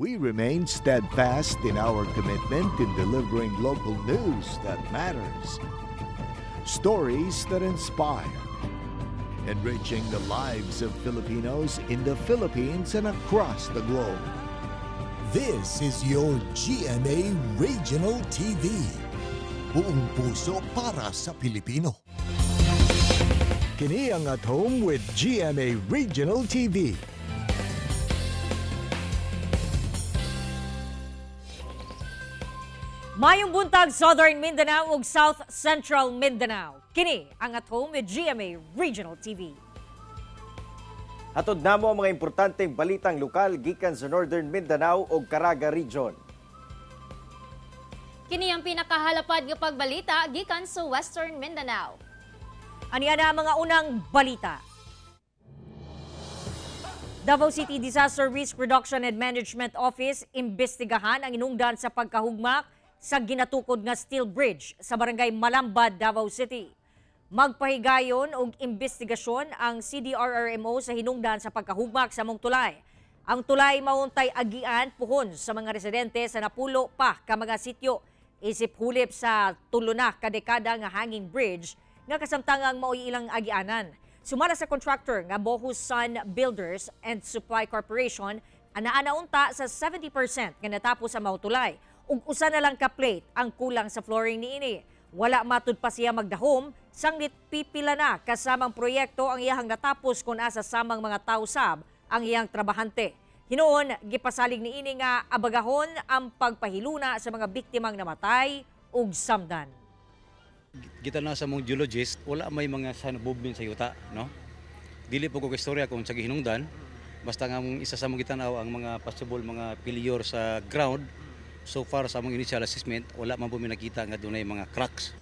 we remain steadfast in our commitment in delivering local news that matters. Stories that inspire. Enriching the lives of Filipinos in the Philippines and across the globe. This is your GMA Regional TV. Buong puso para sa Pilipino. Kini ang At Home with GMA Regional TV. Mayong buntag Southern Mindanao ug South Central Mindanao. Kini ang At Home with GMA Regional TV. Hatod namo ang mga importanteng balitang lokal gikan sa Northern Mindanao ug Caraga Region. Kini ang pinakahalapad nga pagbalita gikan sa Western Mindanao. Aniya na ang mga unang balita. Davao City Disaster Risk Reduction and Management Office imbestigahan ang inungdan sa pagkahugmak sa ginatukod nga steel bridge sa barangay Malambad, Davao City. Magpahigayon og imbestigasyon ang CDRRMO sa hinungdan sa pagkahugmak sa mong tulay. Ang tulay mauntay agian puhon sa mga residente sa napulo pa ka mga sityo isip hulip sa tulo na kadekada nga hanging bridge nga kasamtangang mao'y ilang agianan. Sumala sa contractor nga Bohus Sun Builders and Supply Corporation, anaa unta sa 70% nga natapos sa mautulay. Ug usa na lang ka plate ang kulang sa flooring niini. Wala matud pa siya magdahom, sanglit pipila na kasamang proyekto ang iyahang natapos kun asa samang mga tausab ang iyang trabahante. Hinoon, gipasalig niini nga abagahon ang pagpahiluna sa mga biktimang namatay ug samdan. Kita na sa mong geologist, wala may mga sanububin sa yuta, no? Dili po ko istorya kung sa gihinungdan, basta nga isa sa mga gitanaw ang mga possible mga failure sa ground. So far sa among initial assessment, wala man po nakita nga dunay mga cracks.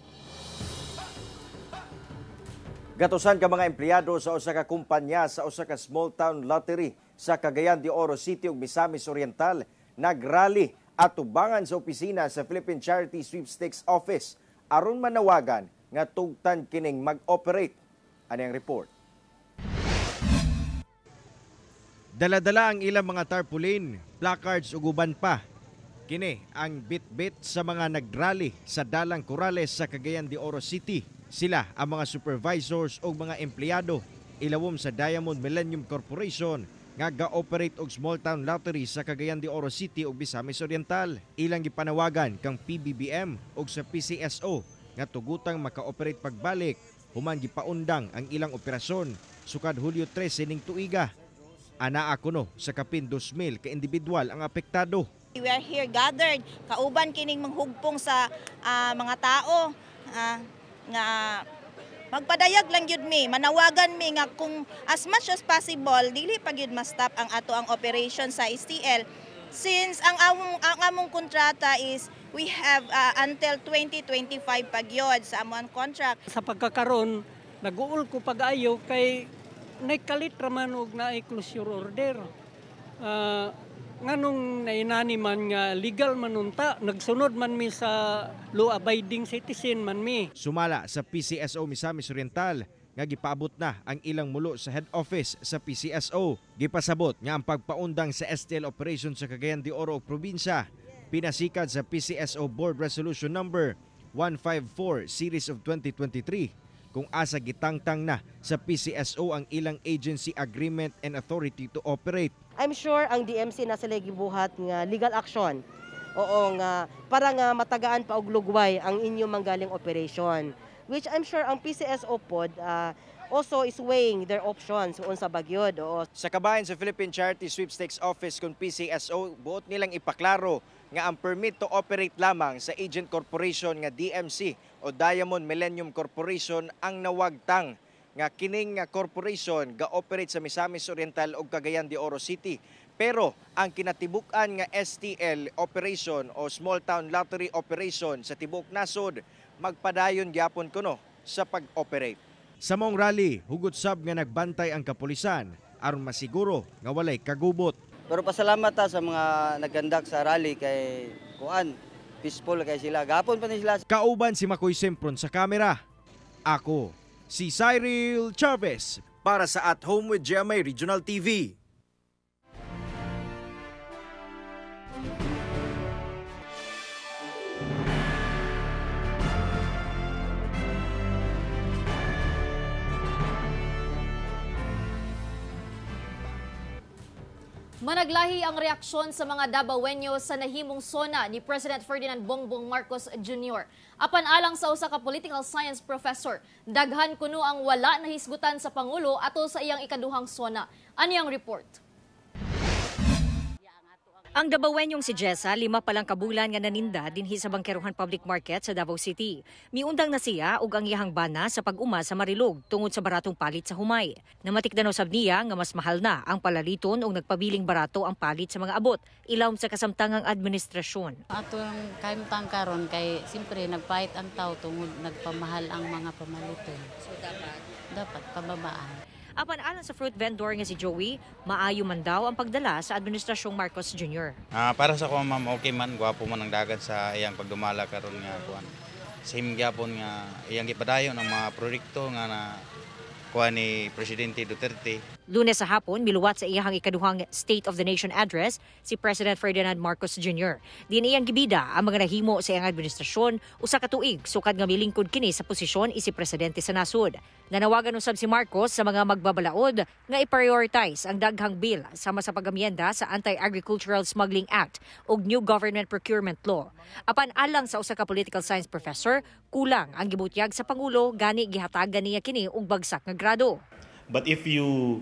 Gatusan ka mga empleyado sa usa ka kumpanya sa usa ka small town lottery sa Cagayan de Oro City ug Misamis Oriental nagrally at tubangan sa opisina sa Philippine Charity Sweepstakes Office aron manawagan nga tugtan kining mag-operate. Ani ang report. Dala-dala ang ilang mga tarpaulin, placards ug uban pa. Kini ang bit-bit sa mga nagrally sa Dalang Corrales sa Cagayan de Oro City. Sila ang mga supervisors o mga empleyado ilawom sa Diamond Millennium Corporation nga ga-operate og small town lottery sa Cagayan de Oro City ug Misamis Oriental. Ilang gipanawagan kang PBBM ug sa PCSO nga tugutang maka-operate pagbalik human gipaundang ang ilang operasyon sukad Hulyo 13 ning tuiga. Anaa kuno sa kapin 2,000 ka individual ang apektado. We are here gathered, kauban kining manghugpong sa mga tao nga magpadayag lang yun mi, manawagan mi nga kung as much as possible, dili pag yun ma-stop ang ato ang operation sa STL. Since ang among kontrata is we have until 2025 pag yun sa among contract. Sa pagkakaroon, nag-uul ko pag-ayo kay naikalit raman og na closure order. Nganong nainani man nga legal manunta, nagsunod man mi sa law-abiding citizen man mi. Sumala sa PCSO Misamis Oriental nga gipaabot na ang ilang mulo sa head office sa PCSO. Gipasabot nga ang pagpaundang sa STL operation sa Cagayan de Oro probinsya pinasikad sa PCSO Board Resolution Number 154 Series of 2023 kung asa gitangtang na sa PCSO ang ilang agency agreement and authority to operate. I'm sure ang DMC na sila gibuhat nga legal action. Oo nga para nga matagaan pa og lugway ang inyong manggaling operation, which I'm sure ang PCSO pod also is weighing their options unsa bagyod. Sa kabahin sa Philippine Charity Sweepstakes Office kung PCSO, buot nilang ipaklaro nga ang permit to operate lamang sa agent corporation nga DMC o Diamond Millennium Corporation ang nawagtang nga kining corporation ga-operate sa Misamis Oriental o Cagayan de Oro City. Pero ang kinatibuk-an nga STL operation o Small Town Lottery Operation sa tibok nasod, magpadayon gyapon kuno sa pag-operate. Sa mong rally, hugot sab nga nagbantay ang kapulisan aron masiguro nga walay kagubot. Pero pasalamat sa mga nagkandak sa rally kay kuan, peaceful kay sila. Gapon pa ni sila. Kauban si Makoy Sempron sa kamera. Ako si Cyril Chavez para sa At Home with GMA Regional TV. Managlahi ang reaksyon sa mga Davaoeño sa nahimong sona ni President Ferdinand Bongbong Marcos Jr. Apan alang sa usa ka political science professor, daghan kuno ang wala na hisgutan sa Pangulo atol sa iyang ikaduhang sona. Ani ang report? Ang Davaoeñong si Jessa, 5 pa lang kabulan nga naninda dinhi sa Bangkerohan Public Market sa Davao City. Miundang na siya ug ang iyahang bana sa pag-uma sa Marilog tungod sa baratong palit sa humay. Namatikdanaw sab niya nga mas mahal na ang palaliton ug nagpabiling barato ang palit sa mga abot, ilawom sa kasamtangang administrasyon. Ato ang kaimtang karon kay simpre nagpahit ang tao tungod nagpamahal ang mga pamaliton. So dapat pababaan. Apan alang sa fruit vendor nga si Joey, maayo man daw ang pagdala sa administrasyong Marcos Jr. Para sa ko ma'am, okay man, gwapo man ang dagat sa iyang pagdumala karon nga kuan. Same gyapon nga iyang gipadayon ang mga proyekto nga na kuan ni Presidente Duterte. Lunes sa hapon, miluwat sa iyahang ikaduhang State of the Nation address si President Ferdinand Marcos Jr. Din iyang gibida ang mga nahimo sa iyang administrasyon usa ka tuig sukad nga milingkod kini sa posisyon isi presidente sa nasod. Nanawagan usab si Marcos sa mga magbabalaod nga i-prioritize ang daghang bill sama sa pag-amyenda sa Anti-Agricultural Smuggling Act ug New Government Procurement Law. Apan alang sa usa ka political science professor, kulang ang gibutyag sa Pangulo gani gihatagan niya kini og bagsak nga grado. But if you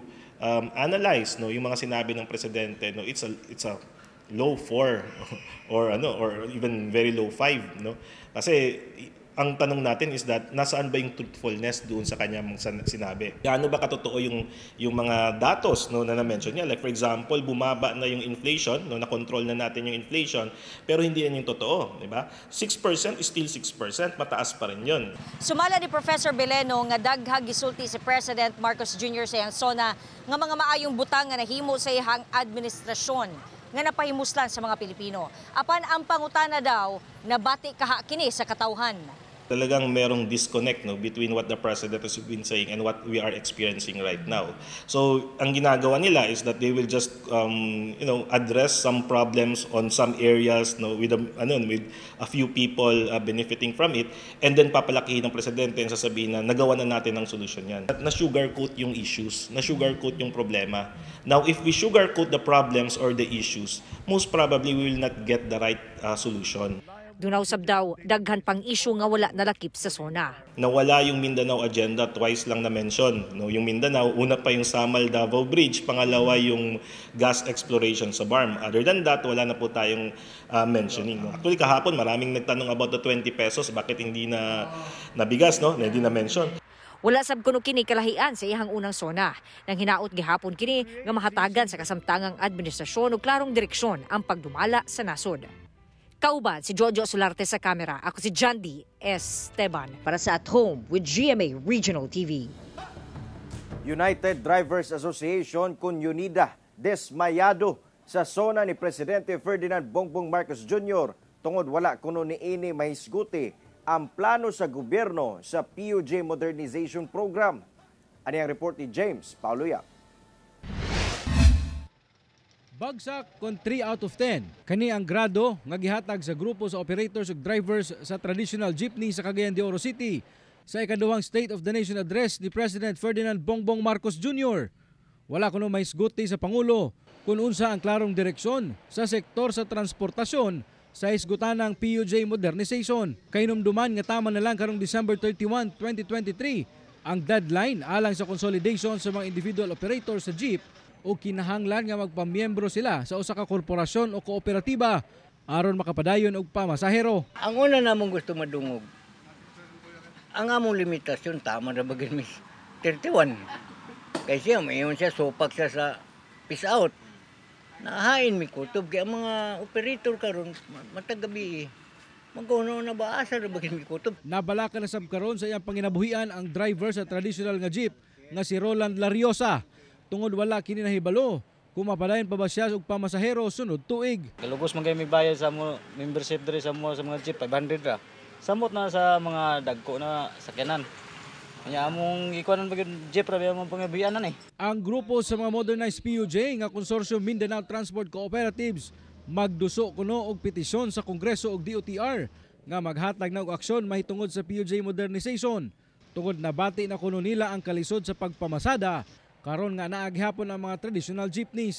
analyze yung mga sinabi ng presidente, it's a low 4 or even very low 5, Kasi ang tanong natin is that nasaan ba yung truthfulness doon sa kanyang sinabi? Gaano ba katotoo yung mga datos na na-mention niya? Like for example, bumaba na yung inflation, na-control na natin yung inflation, pero hindi yan yung totoo, di ba? 6% is still 6%, mataas pa rin yun. Sumala ni Professor Beleno nga daghag gisulti si President Marcos Jr. sa iyang sona nga mga maayong butang nga nahimo sa iyang administrasyon nga napahimuslan sa mga Pilipino. Apan ang pangutana daw, nabati kaha kini sa katawhan. Talagang merong disconnect between what the president has been saying and what we are experiencing right now. So ang ginagawa nila is that they will just address some problems on some areas with a few people benefiting from it, and then papalakihin ng presidente and sasabihin na nagawa na natin ang solusyon yan. At na-sugarcoat yung issues, na-sugarcoat yung problema. Now if we sugarcoat the problems or the issues, most probably we will not get the right solution. Dunaw sab daw, daghan pang issue nga wala nalakip sa sona. Nawala yung Mindanao agenda, twice lang na-mention. Yung Mindanao, una pa yung Samal-Davao Bridge, pangalawa yung gas exploration sa BARM. Other than that, wala na po tayong mentioning. Actually, kahapon maraming nagtanong about the 20 pesos, bakit hindi na nabigas, hindi na-mention. Wala sab kuno kini kalahian sa iyang unang sona. Nang hinaot gihapon kini nga mahatagan sa kasamtangang administrasyon ug klarong direksyon ang pagdumala sa nasod. Kauban si Jojo Solarte sa kamera. Ako si Jandy Esteban para sa At Home with GMA Regional TV. United Drivers Association kun Unida desmayado sa sona ni Presidente Ferdinand Bongbong Marcos Jr. tungod wala kuno niini mahisguti ang plano sa gobyerno sa PUJ Modernization Program. Ani ang report ni James Pauloya. Bagsak kon 3 out of 10. Kani ang grado nga gihatag sa grupo sa operators ug drivers sa traditional jeepney sa Cagayan de Oro City sa ikaduhang State of the Nation address ni President Ferdinand Bongbong Marcos Jr. Wala kuno mahisguti sa Pangulo kung unsa ang klarong direksyon sa sektor sa transportasyon sa hisgutanang PUJ Modernization. Kainumduman nga tama na lang karong December 31, 2023 ang deadline alang sa consolidation sa mga individual operators sa jeep o kinahanglan nga magpamiyembro sila sa usa ka korporasyon o kooperatiba aron makapadayon og pamasahero. Ang una namong gusto madungog, ang among limitasyon tama na bagay mis 31. Kasi mayon siya sopak siya sa peace out. Nahain mi kutob kay ang mga operator karon matagabi. Magkuno na ba asa na bagay mi kutob. Nabalaka na sab karon sa iyang panginabuhian ang driver sa traditional nga jeep nga si Roland Lariosa. Tungod wala kini nahibalo kung mapadayon pa ba siya og pamasahero sunod tuig. Kalugos man kay may bayad sa mo membership diri sa mga jeep 500 ra. Samot na sa mga dagko na sakyanan. Kanya among ikuanan ba jeep ra among pangabiyanan eh. Ang grupo sa mga modernized PUJ nga Consortium Mindanao Transport Cooperatives magduso kuno og petisyon sa Kongreso ug DOTR nga maghatag na og aksyon mahitungod sa PUJ modernization. Tungod nabati na kuno nila ang kalisod sa pagpamasada karon nga naaghapon ang mga traditional jeepneys.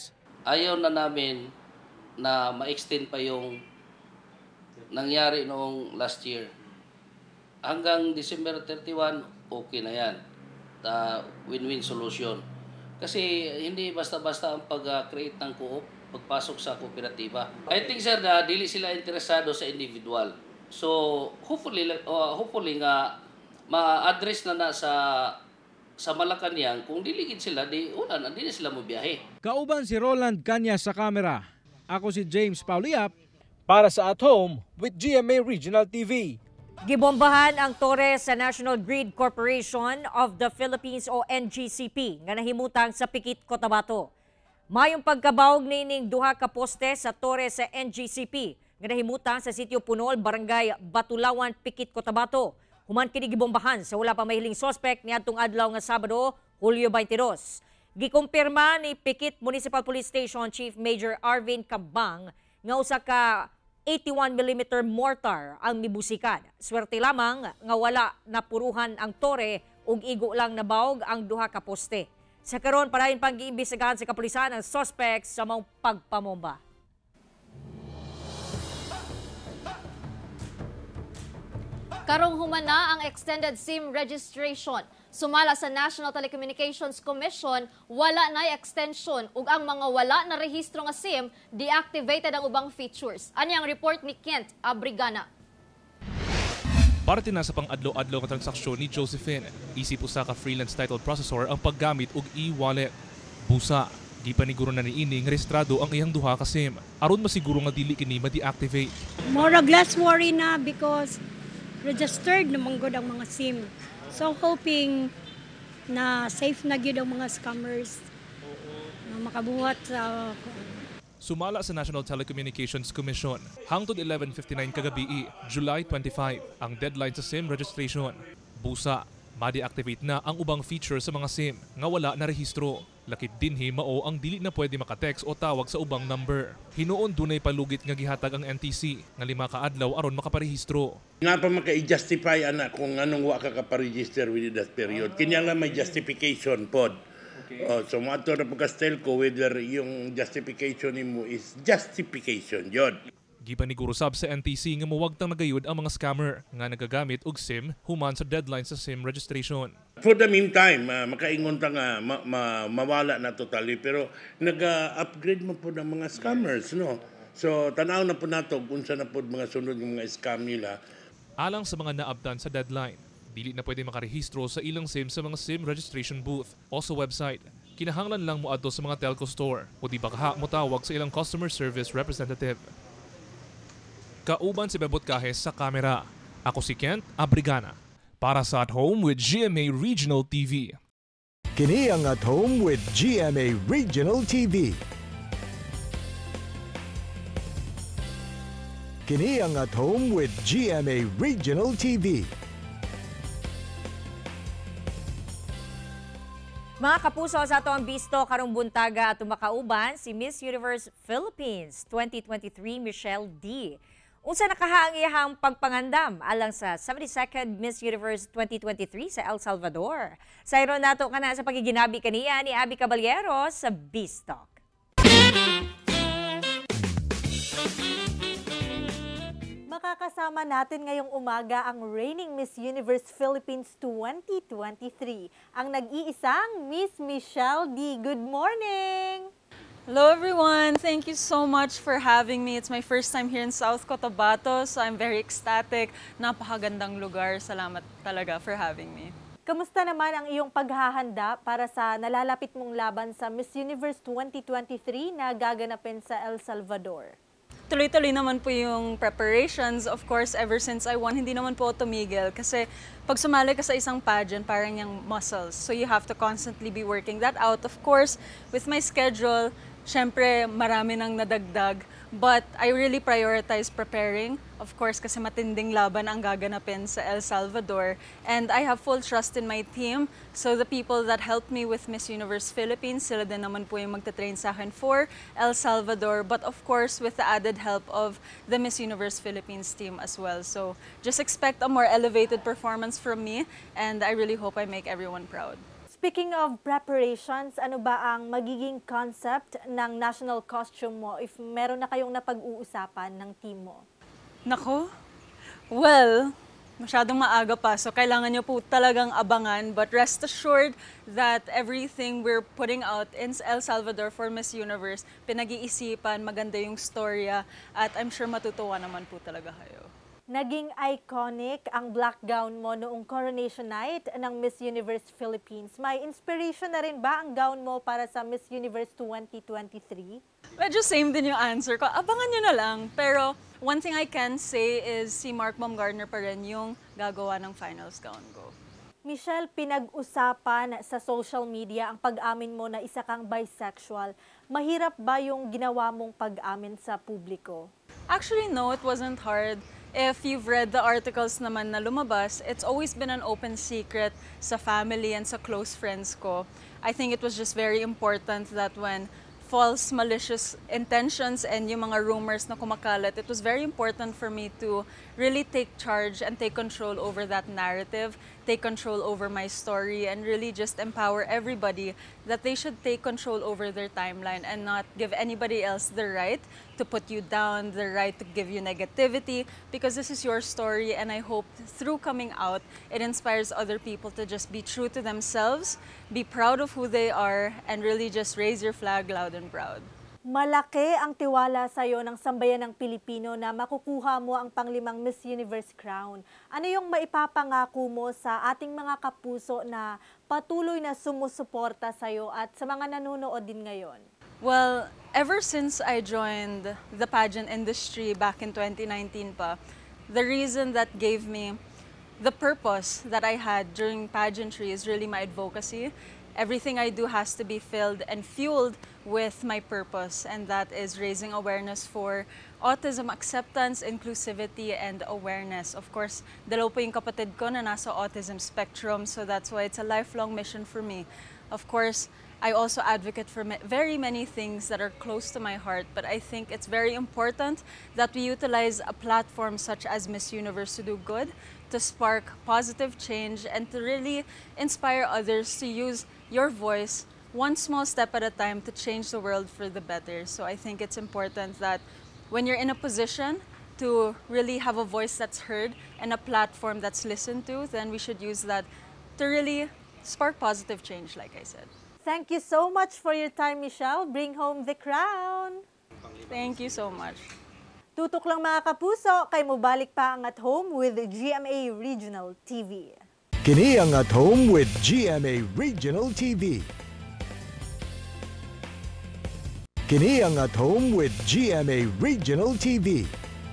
ayaw na namin na ma-extend pa yung nangyari noong last year. Hanggang December 31, okay na yan. Win-win solution. Kasi hindi basta-basta ang pag-create ng co-op, pagpasok sa kooperatiba. I think sir na dili sila interesado sa individual. So hopefully nga ma-address na sa Malacanang kung diligid sila di na sila mobiyahe. Kauban si Roland Kanya sa kamera. Ako si James Pauliap para sa At Home with GMA Regional TV. Gibombahan ang tore sa National Grid Corporation of the Philippines o NGCP nga nahimutang sa Pikit, Cotabato. Mayong pagkabaog nining duha ka poste sa tore sa NGCP nga nahimutang sa Sitio Punol, Barangay Batulawan, Pikit, Cotabato. Human kini gibombahan sa wala pa mahiling suspect niadtong adlaw nga Sabado, Hulyo 22. Gikumpirma ni Pikit Municipal Police Station Chief Major Arvin Cambang nga usa ka 81mm mortar ang mibusikan. Swerte lamang nga wala napuruhan ang tore ug igo lang nabaog ang duha ka poste. Sa karon parayon pang giimbestigahan sa kapulisan ang suspect sa maong pagpamomba. Karong humana ang extended SIM registration. Sumala sa National Telecommunications Commission, wala na extension ug ang mga wala na rehistro nga SIM deactivated ang ubang features. Ani ang report ni Kent Abrigana. Parte na sa pang-adlaw-adlaw nga transaksyon ni Josephine. Isip usa ka freelance title processor ang paggamit og e-wallet. Busa, di paniguro na niini nga rehistrado ang iyang duha ka SIM. Aron masiguro nga dili kini ma-deactivate. More or less worry na because registered naman gud ang mga SIM. So hoping na safe na gyud ang mga scammers na makabuhat sa... Sumala sa National Telecommunications Commission. Hangtod 11:59 kagabi, July 25, ang deadline sa SIM registration. Busa, ma-deactivate na ang ubang feature sa mga SIM nga wala na rehistro. Lakit dinhi mao ang dili na pwede makatext o tawag sa ubang number. Hinuon dunay palugit nga gihatag ang NTC nga 5 ka adlaw aron makaparehistro. Nga pa maka-justify ana kung anong wa ka ka-register within that period. Kanya lang may justification pod. Okay. So mo ato na pagka-stelco whether yung justification nimo is justification yun. Gipaniguro sab sa NTC nga muwagtang nagayud ang mga scammer nga nagagamit og SIM human sa deadline sa SIM registration. For the meantime, makaingon ta nga mawala na totally pero nag-upgrade mo po ng mga scammers, no? So tanaw na po nato kung saan na po mga sunod ng mga scam nila. Alang sa mga naabtan sa deadline, dili na pwede makarehistro sa ilang SIM sa mga SIM registration booth o sa website. Kinahanglan lang moadto sa mga telco store o di baka mo tawag sa ilang customer service representative. Kauban si Bebot Kahes sa kamera. Ako si Kent Abrigana para sa At Home with GMA Regional TV. Kini ang At Home with GMA Regional TV. Kini ang At Home with GMA Regional TV. Mga kapuso, sa ato ang bisto karong buntaga at makauban si Miss Universe Philippines 2023 Michelle D. Unsa nakahaang iyahang pagpangandam alang sa 72nd Miss Universe 2023 sa El Salvador. Sayron nato kana sa pagiginabi kaniya ni Abby Caballero sa Bistalk. Makakasama natin ngayong umaga ang reigning Miss Universe Philippines 2023, ang nag-iisang Miss Michelle D. Good morning! Hello everyone! Thank you so much for having me. It's my first time here in South Cotabato, so I'm very ecstatic. Napakagandang lugar. Salamat talaga for having me. Kamusta naman ang iyong paghahanda para sa nalalapit mong laban sa Miss Universe 2023 na gaganapin sa El Salvador? Tuloy-tuloy naman po yung preparations. Of course, ever since I won, hindi naman po tumigil. Kasi pag sumali ka sa isang pageant, parang yung muscles. So you have to constantly be working that out. Of course, with my schedule, syempre marami nang nadagdag. But I really prioritize preparing. Of course, kasi matinding laban ang gaganapin sa El Salvador. And I have full trust in my team. So the people that helped me with Miss Universe Philippines, sila din naman po yung magta-train sa akin for El Salvador. But of course, with the added help of the Miss Universe Philippines team as well. So just expect a more elevated performance from me. And I really hope I make everyone proud. Speaking of preparations, ano ba ang magiging concept ng national costume mo if meron na kayong napag-uusapan ng team mo? Nako, well, masyadong maaga pa, so kailangan nyo po talagang abangan. But rest assured that everything we're putting out in El Salvador for Miss Universe, pinag-iisipan, maganda yung storya, at I'm sure matutuwa naman po talaga kayo. Naging iconic ang black gown mo noong coronation night ng Miss Universe Philippines. May inspiration na rin ba ang gown mo para sa Miss Universe 2023? Medyo same din yung answer ko. Abangan nyo na lang. Pero one thing I can say is si Mark Baumgartner pa rin yung gagawa ng finals gown ko. Michelle, pinag-usapan sa social media ang pag-amin mo na isa kang bisexual. Mahirap ba yung ginawa mong pag-amin sa publiko? Actually, no, it wasn't hard. If you've read the articles naman na lumabas, it's always been an open secret sa family and sa close friends ko. I think it was just very important that when false, malicious intentions and yung mga rumors na kumakalat, it was very important for me to really take charge and take control over that narrative, take control over my story, and really just empower everybody that they should take control over their timeline and not give anybody else the right to put you down, the right to give you negativity, because this is your story, and I hope through coming out, it inspires other people to just be true to themselves, be proud of who they are, and really just raise your flag loud and proud. Malaki ang tiwala sa iyo ng sambayan ng Pilipino na makukuha mo ang panglimang Miss Universe crown. Ano yung maipapangako mo sa ating mga kapuso na patuloy na sumusuporta sa iyo at sa mga nanonood din ngayon? Well, ever since I joined the pageant industry back in 2019 pa, the reason that gave me the purpose that I had during pageantry is really my advocacy. Everything I do has to be filled and fueled with my purpose, and that is raising awareness for autism acceptance, inclusivity, and awareness. Of course, dalawa po yung kapatid ko na nasa autism spectrum, so that's why it's a lifelong mission for me. Of course, I also advocate for very many things that are close to my heart, but I think it's very important that we utilize a platform such as Miss Universe to do good, to spark positive change, and to really inspire others to use your voice one small step at a time to change the world for the better. So I think it's important that when you're in a position to really have a voice that's heard and a platform that's listened to, then we should use that to really spark positive change, like I said. Thank you so much for your time, Michelle. Bring home the crown. Thank you so much. Tutok lang mga kapuso, kay mubalik pa ang At Home with GMA Regional TV. Kini ang At Home with GMA Regional TV. Kini ang At Home with GMA Regional TV.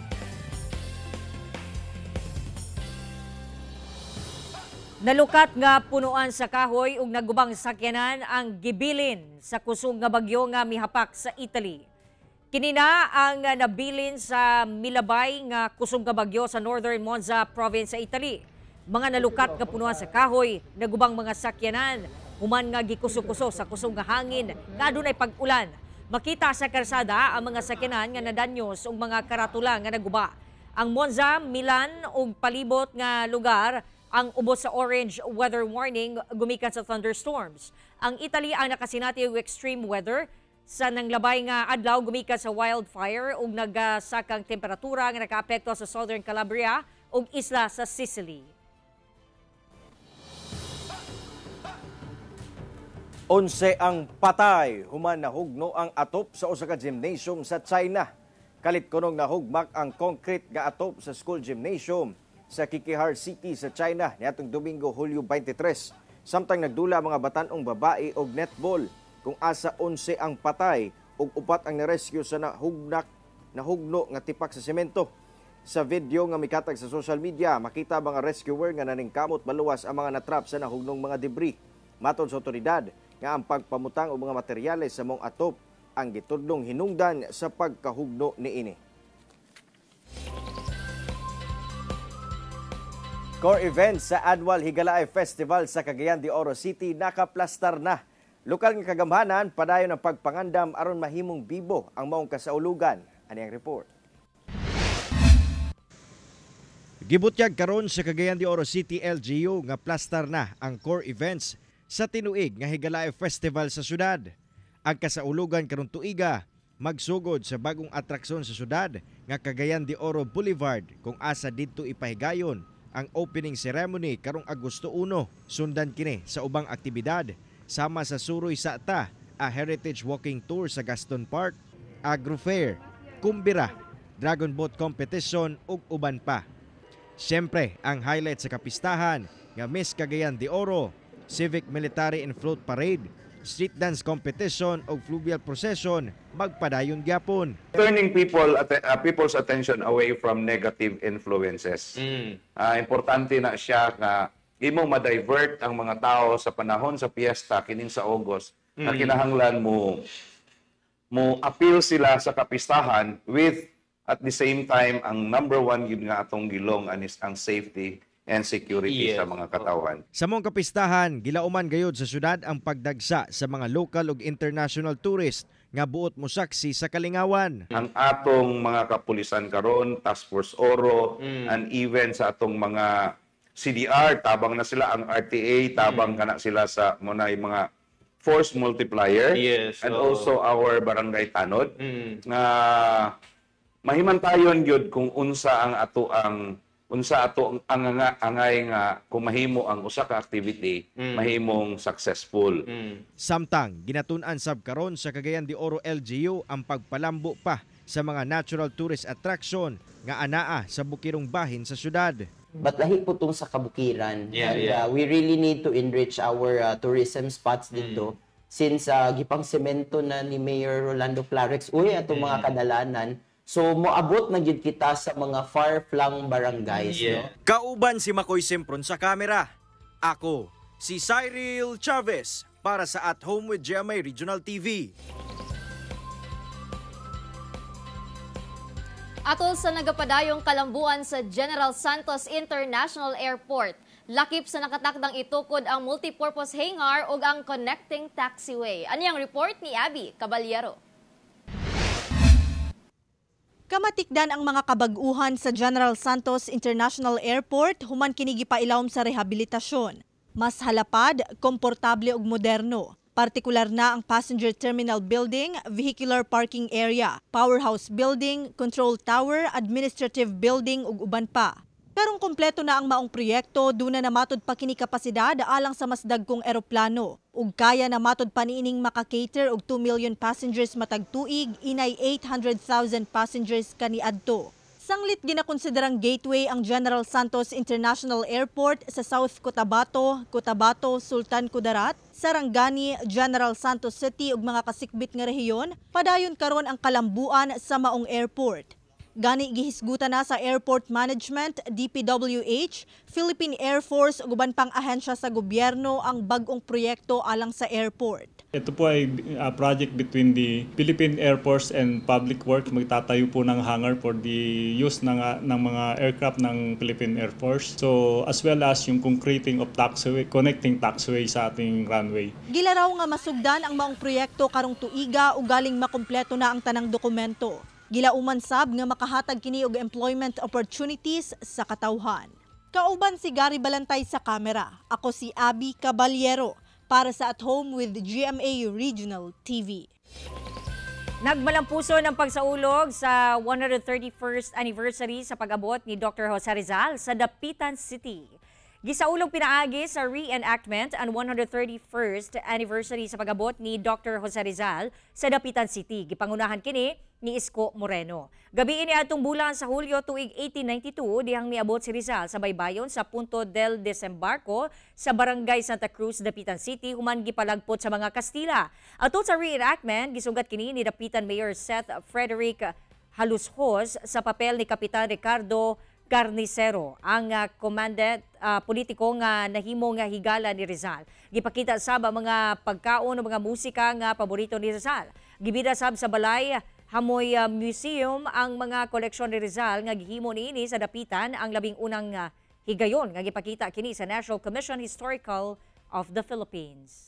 Nalukat nga punuan sa kahoy ug nagubang sakyanan ang gibilin sa kusog nga bagyo nga mihapak sa Italy. Kinina ang nabilin sa milabay nga kusog nga bagyo sa Northern Monza province sa Italy. Mga nalukat nga punuan sa kahoy, nagubang mga sakyanan, human nga gikusog-kusog sa kusog nga hangin, nga adunay pag-ulan. Makita sa karsada ang mga sakyanan nga nadanyos ug mga karatula nga naguba. Ang Monza, Milan ug palibot nga lugar ang ubos sa orange weather warning gumikan sa thunderstorms. Ang Italy ang nakasinati og extreme weather sa nanglabay nga adlaw gumikan sa wildfire ug nagasakang temperatura nga nakaapekto sa Southern Calabria ug isla sa Sicily. 11 ang patay, human nahugno ang atop sa usa ka gymnasium sa China. Kalit kunong nahugmak ang concrete nga atop sa school gymnasium sa Kikihar City sa China niadtong Domingo, Hulyo 23. Samtang nagdula mga batanong babae og netball, kung asa 11 ang patay ug 4 ang narescue sa nahugno nga tipak sa semento. Sa video nga mikatag sa social media, makita mga rescuer nga naningkamot baluwas ang mga natrap sa nahugnong mga debris. Matod sa otoridad nga ang pagpamutang og mga materyales sa mong atop ang gitudlong hinungdan sa pagkahugno niini. Core events sa Annual Higalaay Festival sa Cagayan de Oro City nakaplastar na. Lokal nga kagamhanan padayon ang pagpangandam aron mahimong bibo ang maong kasaulugan. Ani ang report. Gibutyag karon sa Cagayan de Oro City LGU nga plastar na ang core events sa tinuig nga Higalayo Festival sa syudad. Ang kasaulugan karon tuiga magsugod sa bagong atraksyon sa syudad nga Cagayan de Oro Boulevard kung asa didto ipahigayon ang opening ceremony karong Agosto 1. Sundan kini sa ubang aktibidad sama sa Suroy sa Ata, a heritage walking tour sa Gaston Park, agro fair, kumbira, dragon boat competition ug uban pa. Siyempre, ang highlight sa kapistahan nga Miss Cagayan de Oro, Civic Military and Float Parade, street dance competition o fluvial procession magpadayon gyapon. Turning people's attention away from negative influences. Importante na siya nga imong ma-divert ang mga tao sa panahon sa piyesta kining sa August na kinahanglan mo appeal sila sa kapistahan with at the same time ang number one yun nga atong gilong anis ang safety and security sa mga katawan. Sa mong kapistahan, gilauman gayud sa syudad ang pagdagsa sa mga local ug international tourist nga buot mo saksi sa kalingawan. Ang atong mga kapulisan karon, Task Force Oro, and even sa atong mga CDR, tabang na sila, ang RTA, tabang ka na sila sa mga force multiplier, and also our barangay tanod, nga mahimantayon yun kung unsa ang angay nga kung mahimo ang usa ka activity mahimong successful. Samtang ginatun-an sab karon sa Cagayan de Oro LGU ang pagpalambo pa sa mga natural tourist attraction nga anaa sa bukirong bahin sa syudad. But lahi po tong sa kabukiran. We really need to enrich our tourism spots dito since gipang semento na ni Mayor Rolando Clarex atong mga kadalanan. So, moabot na gyud kita sa mga far-flung barangays. No? Kauban si Makoy Simpron sa kamera. Ako, si Cyril Chavez para sa At Home with GMA Regional TV. Atol sa nagapadayong kalambuan sa General Santos International Airport, lakip sa nakatakdang itukod ang multipurpose hangar ug ang connecting taxiway. Ano yung report ni Abby Caballero? Kamatikdan ang mga kabag-uhan sa General Santos International Airport human kini gipailawom sa rehabilitasyon. Mas halapad, komportable ug moderno. Partikular na ang passenger terminal building, vehicular parking area, powerhouse building, control tower, administrative building ug uban pa. Karong kompleto na ang maong proyekto, duna na matod pa kini kapasidad alang sa mas dagkong eroplano. Ug kaya na matod pa niining maka-cater og 2 million passengers matag tuig, inay 800,000 passengers kaniadto. Sanglit ginakonsiderang gateway ang General Santos International Airport sa South Cotabato, Sultan Kudarat, Sarangani, General Santos City ug mga kasikbit nga rehiyon, padayon karon ang kalambuan sa maong airport. Gani gihisgutan na sa Airport Management, DPWH, Philippine Air Force ug uban pang ahensya sa gobyerno ang bag-ong proyekto alang sa airport. Ito po ay project between the Philippine Air Force and Public Works. Magtatayo po ng hangar for the use ng mga aircraft ng Philippine Air Force. So as well as yung concreting of taxiway, connecting taxiway sa ating runway. Gilaraw nga masugdan ang maong proyekto karong tuiga ug galing makumpleto na ang tanang dokumento. Gilauman sab nga makahatag kini og employment opportunities sa katawhan. Kauban si Gary Balantay sa kamera. Ako si Abby Caballero para sa At Home with GMA Regional TV. Nagmalampuso ng pagsaulog sa 131st anniversary sa pag-abot ni Dr. Jose Rizal sa Dapitan City. Gisaulog pinaagi sa reenactment ang 131st anniversary sa pag-abot ni Dr. Jose Rizal sa Dapitan City. Gipangunahan kini ni Isko Moreno. Gabi ini atong bulan sa Hulyo tuig 1892 dihang miabot si Rizal sa baybayon sa Punto del Desembarco sa Barangay Santa Cruz, Dapitan City human gipalagpot sa mga Kastila. Atol sa reenactment, gisugat kini ni Dapitan Mayor Seth Frederick Halushos sa papel ni Kapitan Ricardo Carnicero, ang commandant politiko nga nahimo nga higala ni Rizal. Gipakita sab ang mga pagkaon o mga musika nga paborito ni Rizal. Gibida sab sa balay Hamoy Museum ang mga koleksyon ni Rizal nga gihimo niini sa Dapitan ang labing unang higayon nga gipakita kini sa National Commission Historical of the Philippines.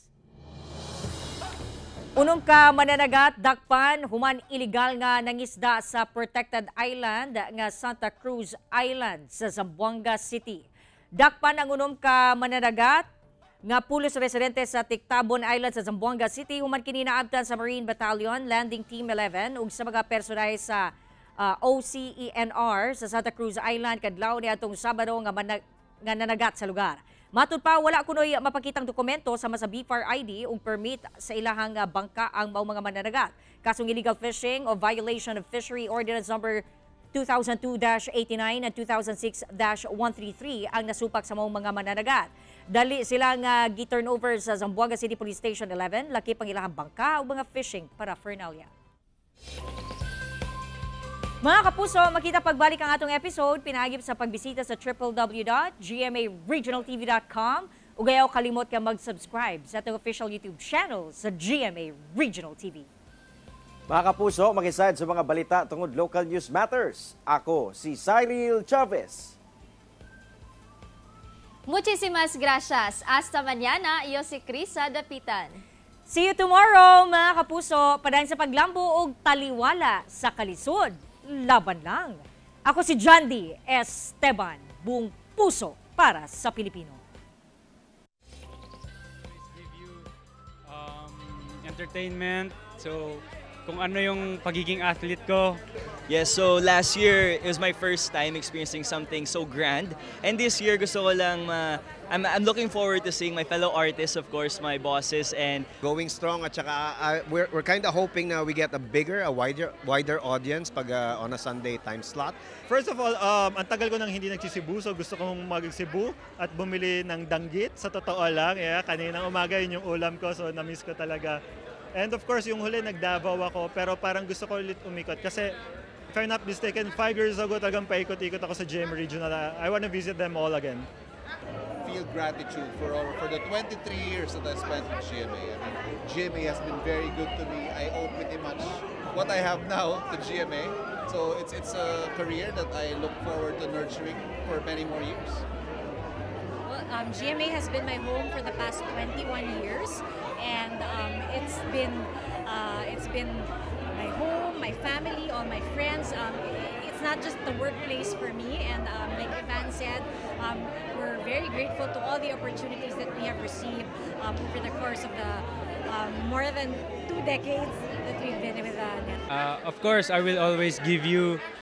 Unom ka mananagat dakpan human illegal nga nangisda sa protected island nga Santa Cruz Island sa Zamboanga City. Dakpan ang unom ka mananagat nga pulos residente sa Tictabon Island sa Zamboanga City human kini naabtan sa Marine Battalion Landing Team 11 ug sa mga personahe sa OCENR sa Santa Cruz Island kadlaw niadtong Sabado nga nanagat sa lugar. Matud pa wala kunoy mapakitang dokumento sama sa BFAR ID ug permit sa ilahang bangka ang mga mananagat. Kasong illegal fishing o violation of Fishery Ordinance number 2002-89 at 2006-133 ang nasupak sa mga mananagat. Dali sila nga gi-turnover sa Zamboanga City Police Station 11, laki pang ilahang bangka o mga fishing paraphernalia. Mga kapuso, makita pagbalik ang atong episode, pinahagip sa pagbisita sa www.gmaregionaltv.com ug ayaw kalimot ka mag-subscribe sa atong official YouTube channel sa GMA Regional TV. Mga kapuso, makisayad sa mga balita tungod Local News Matters. Ako si Cyril Chavez. Muchísimas gracias. Hasta mañana. Yo si Krisa Dapitan. See you tomorrow, mga kapuso. Padayon sa paglambo og taliwala sa kalisod. Laban lang. Ako si Jandy Esteban. Buong puso para sa Pilipino. Entertainment. So, kung ano yung pagiging athlete ko. Yes, so last year, it was my first time experiencing something so grand. And this year, gusto ko lang, I'm looking forward to seeing my fellow artists, of course, my bosses, and going strong. At saka, we're kind of hoping na we get a wider audience pag on a Sunday time slot. First of all, ang tagal ko nang hindi nagsisibu, so gusto kong mag-Cebu at bumili ng danggit. Sa totoo lang, kaninang umaga yun yung ulam ko, so na-miss ko talaga. And of course, yung huli, nag-Davao ako, pero parang gusto ko ulit umikot. Kasi, if I'm not mistaken, 5 years ago talagang paikot-ikot ako sa GMA Regional. I want to visit them all again. Feel gratitude for the 23 years that I spent with GMA. I mean, GMA has been very good to me. I owe pretty much what I have now to GMA. So it's a career that I look forward to nurturing for many more years. Well, GMA has been my home for the past 21 years. And it's been my home, my family, all my friends. It's not just the workplace for me. And like Ivan said, we're very grateful to all the opportunities that we have received over the course of the more than 2 decades that we've been with NET. Of course, I will always give you